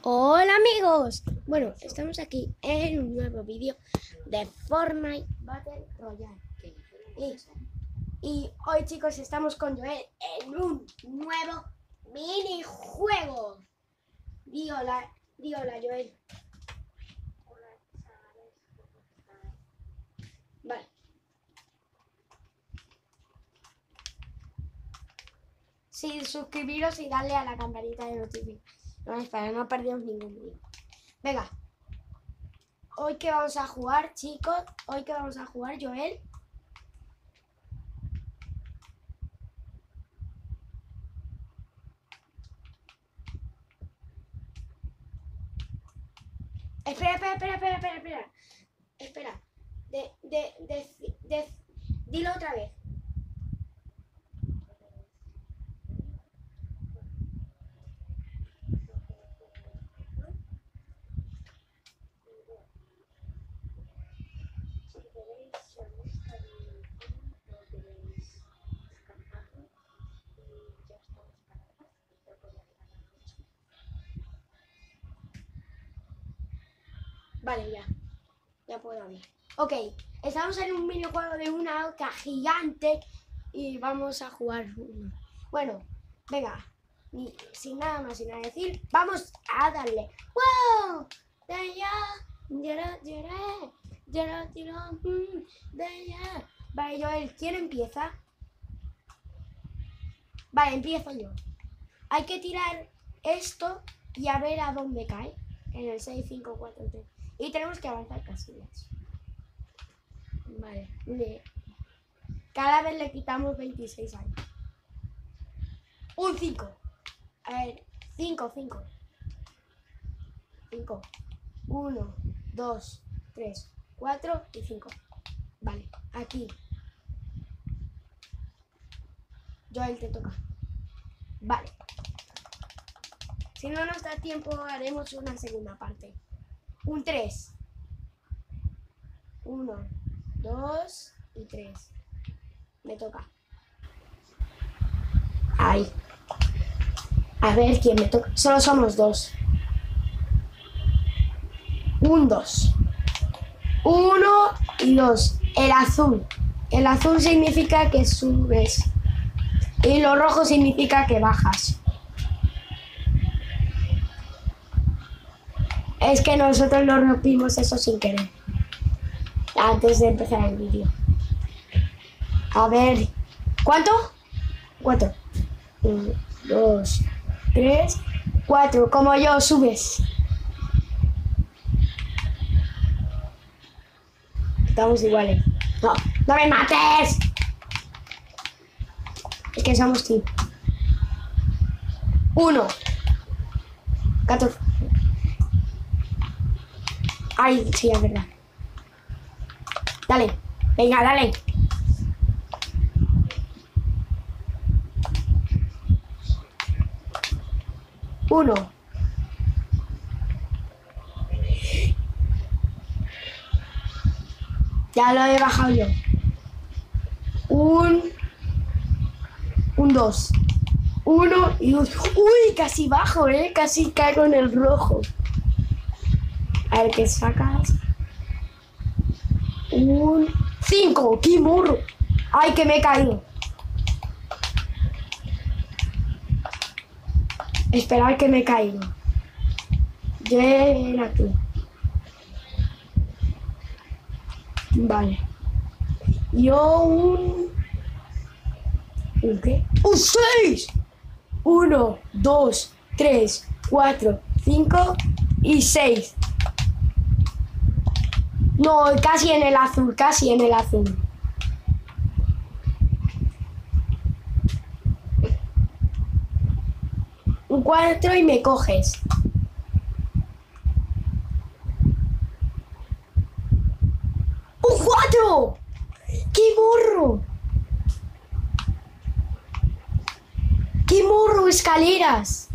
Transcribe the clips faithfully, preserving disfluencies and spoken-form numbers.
Hola amigos, bueno, estamos aquí en un nuevo vídeo de Fortnite Battle Royale y, y hoy chicos estamos con Joel en un nuevo minijuego. Di hola, di hola Joel. Vale. Sí, suscribiros y darle a la campanita de notificaciones para no perderos ningún vídeo. Venga. Hoy que vamos a jugar, chicos, hoy que vamos a jugar, Joel. Espera, espera, espera, espera, espera, espera. Espera. De, de, de, de, dilo otra vez. Vale, ya. Ya puedo hablar. Ok, estamos en un minijuego de una oca gigante y vamos a jugar uno. Bueno, venga, ni, sin nada más, sin nada decir, vamos a darle. ¡Wow! De ya, ya, ya, ya, ya, de ya. Vale, Joel, ¿quién empieza? Vale, empiezo yo. Hay que tirar esto y a ver a dónde cae. En el seis, cinco, cuatro, tres. Y tenemos que avanzar casillas. Vale. Le... Cada vez le quitamos veintiséis años. Un cinco. A ver, cinco, cinco. cinco. uno, dos, tres, cuatro y cinco. Vale, aquí. Joel, te toca. Vale. Si no nos da tiempo, haremos una segunda parte. Un tres. uno, dos y tres. Me toca. Ay. A ver quién me toca. Solo somos dos. Un dos. Uno y dos. El azul. El azul significa que subes. Y lo rojo significa que bajas. Es que nosotros lo rompimos eso sin querer. Antes de empezar el vídeo. A ver. ¿Cuánto? Cuatro. Uno, dos, tres, cuatro. Como yo, subes. Estamos iguales. No, no me mates. Es que somos team. Uno. Catorce. Ay, sí, es verdad. Dale. Venga, dale. Uno. Ya lo he bajado yo. Un... Un dos. Uno y dos. Uy, casi bajo, eh. Casi caigo en el rojo. A ver qué sacas. Un... Cinco. ¡Qué morro! Ay, que me he caído. Esperar que me he caído. Ven aquí. Vale. Yo un... ¿Un qué? ¡Un seis! Uno, dos, tres, cuatro, cinco y seis. No, casi en el azul, casi en el azul. Un cuatro y me coges. ¡Un cuatro! ¡Qué morro! ¡Qué morro, escaleras!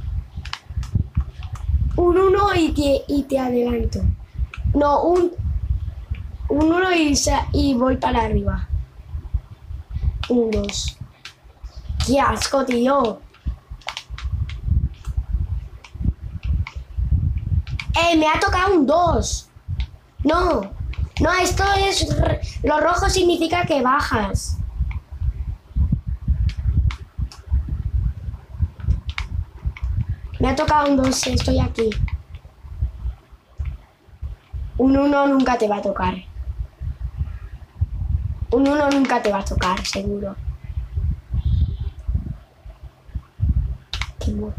Un uno y te, y te adelanto. No, un... Un uno y, y voy para arriba. Un dos. ¡Qué asco, tío! Eh, me ha tocado un dos. No. No, esto es... Lo rojo significa que bajas. Me ha tocado un dos, estoy aquí. Un uno nunca te va a tocar. Un uno nunca te va a tocar, seguro. Qué bueno.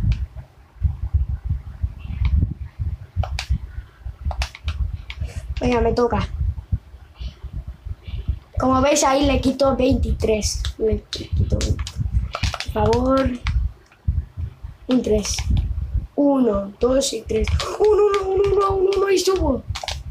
Venga, me toca. Como veis ahí le quito veintitrés. Le quito veinte. Por favor. Un tres. Uno, dos y tres. Un uno, un uno, un uno y subo.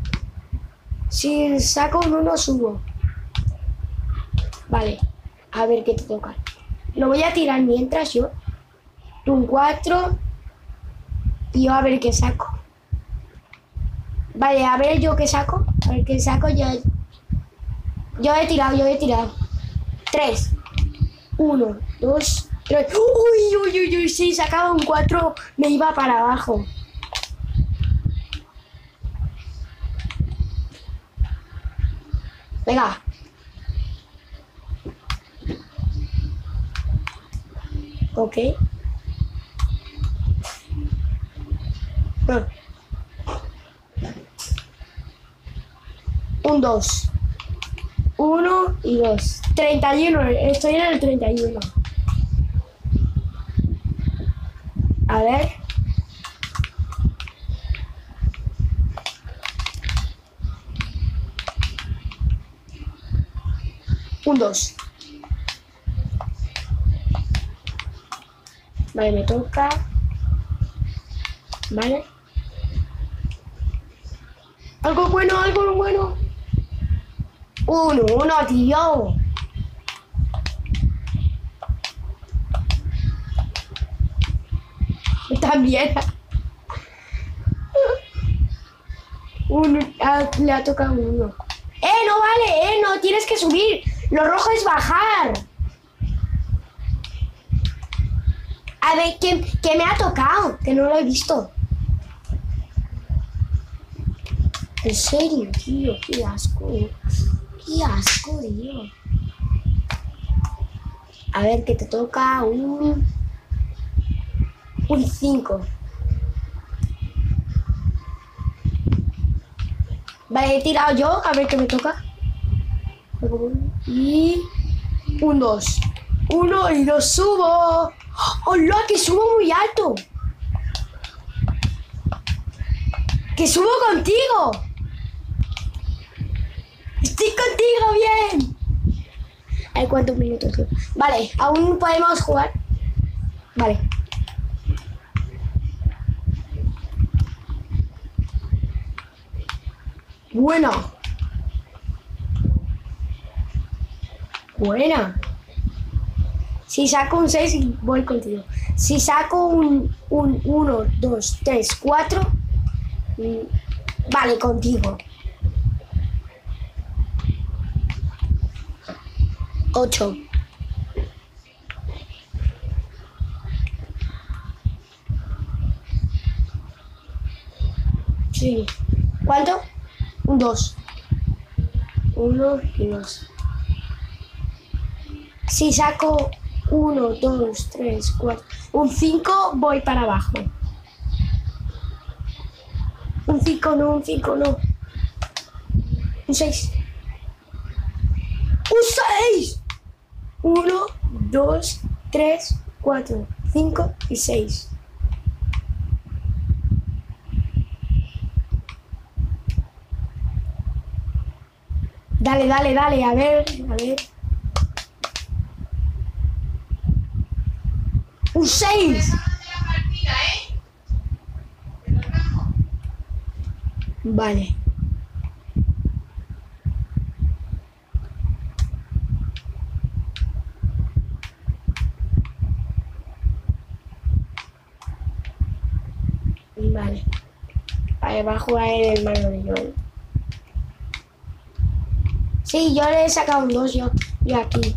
Si saco un uno, subo. Vale. A ver qué te toca. Lo voy a tirar mientras yo. Tú un cuatro. Y yo a ver qué saco. Vale, a ver yo qué saco. A ver qué saco yo. Yo he tirado, yo he tirado. Tres. Uno, dos, tres. Uy, uy, uy, uy. Si sacaba un cuatro, me iba para abajo. Venga. Ok. No. Un dos. Uno y dos. Treinta y uno. Estoy en el treinta y uno. A ver. Un dos. Vale, me toca. Vale. Algo bueno, algo bueno. Uno, uno, tío. También. Uno, ah, le ha tocado uno. ¡Eh, no vale! ¡Eh, no! Tienes que subir. Lo rojo es bajar. A ver, ¿qué, qué me ha tocado? Que no lo he visto. En serio, tío. Qué asco. Qué asco, tío. A ver, ¿qué te toca? Un... Un cinco. Vale, he tirado yo. A ver qué me toca. Y... Un dos. Uno y dos. Subo. ¡Hola! Que subo muy alto. Que subo contigo. Estoy contigo bien. Hay cuántos minutos. Vale, aún podemos jugar. Vale. Buena. Buena. Si saco un seis, voy contigo. Si saco un uno, dos, tres, cuatro, vale, contigo. ocho. Sí. ¿Cuánto? Un dos. uno y dos. Si saco uno, dos, tres, cuatro, un cinco, voy para abajo. Un cinco, no, un cinco, no. Un seis. ¡Un seis! uno, dos, tres, cuatro, cinco y seis. Dale, dale, dale, a ver, a ver. ¡Un seis! Vale. Vale. Vale, va a jugar el hermano de Joel. Sí, yo le he sacado un dos, yo, yo aquí.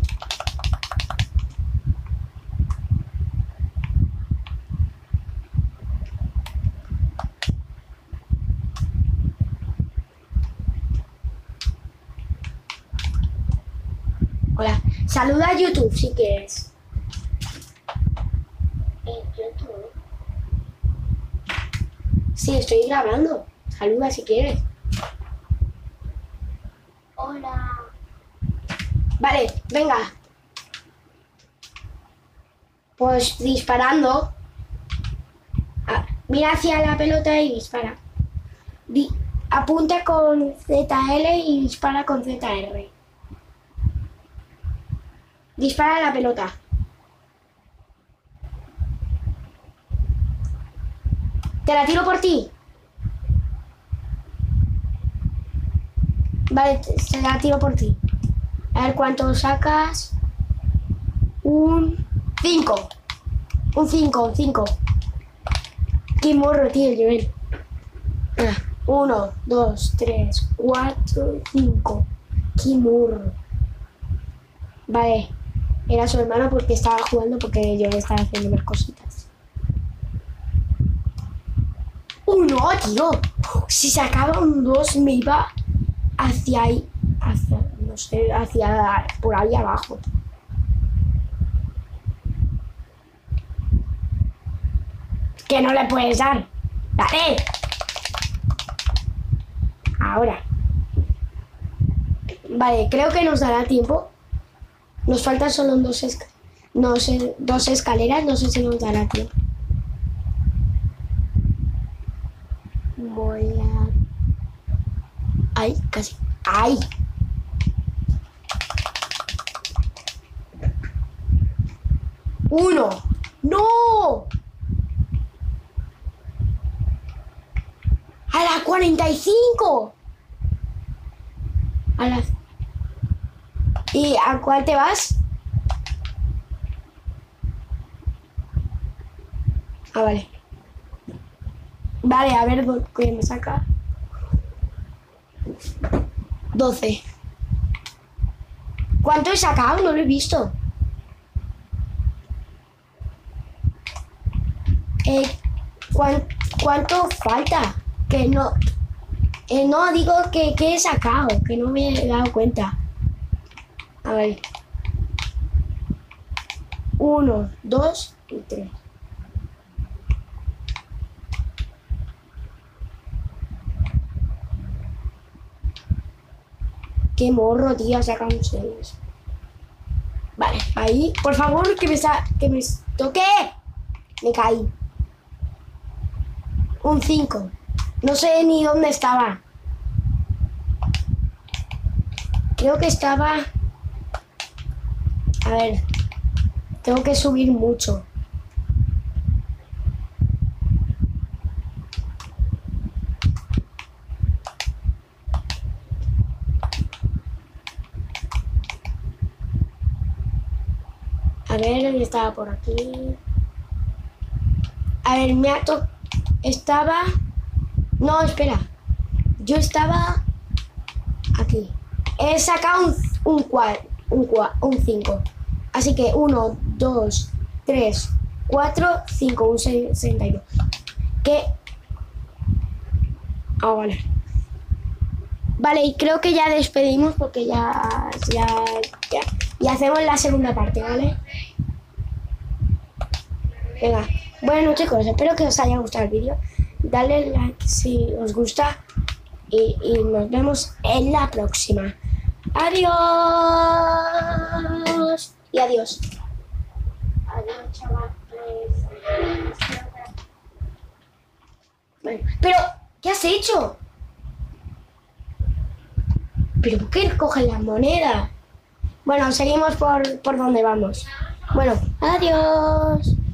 Saluda a YouTube si quieres. ¿En YouTube? Sí, estoy grabando. Saluda si quieres. Hola. Vale, venga. Pues disparando. Ah, mira hacia la pelota y dispara. Di apunta con Z L y dispara con Z R. Dispara la pelota. Te la tiro por ti. Vale, se la tiro por ti. A ver cuánto sacas. Un cinco. Un cinco, un cinco. Qué morro, tío, Joel. Uno, dos, tres, cuatro, cinco. Qué morro. Vale. Era su hermano porque estaba jugando porque yo le estaba haciendo unas cositas. ¡Uno, tío! Si sacaba un dos me iba hacia ahí. Hacia, no sé, hacia por ahí abajo. Que no le puedes dar. ¡Dale! Ahora. Vale, creo que nos dará tiempo. Nos faltan solo dos, esca no sé, dos escaleras, no sé si nos dará tiempo. Voy a... ¡Ay! Casi. ¡Ay! ¡Uno! ¡No! ¡A la cuarenta y cinco! A la... ¿Y a cuál te vas? Ah, vale. Vale, a ver qué me saca. doce. ¿Cuánto he sacado? No lo he visto. Eh, ¿cuán, ¿Cuánto falta? Que no... Eh, no, digo que, que he sacado, que no me he dado cuenta. A ver. Uno, dos y tres. Qué morro, tío, saca un seis. Vale, ahí. Por favor, que me sa que me toque. Me caí. Un cinco. No sé ni dónde estaba. Creo que estaba... A ver. Tengo que subir mucho. A ver, estaba por aquí. A ver, me ha tocado... Estaba... No, espera. Yo estaba... Aquí. He sacado un cuatro, un un cinco. Así que uno, dos, tres, cuatro, cinco, un sesenta y dos. ¿Qué? Ah, vale. Vale, y creo que ya despedimos porque ya, ya, ya, y hacemos la segunda parte, ¿vale? Venga. Bueno, chicos, espero que os haya gustado el vídeo. Dale like si os gusta y, y nos vemos en la próxima. Adiós. Y adiós. Adiós, chavales. Bueno, pero, ¿qué has hecho? ¿Pero por qué cogen las monedas? Bueno, seguimos por, por donde vamos. Bueno, adiós.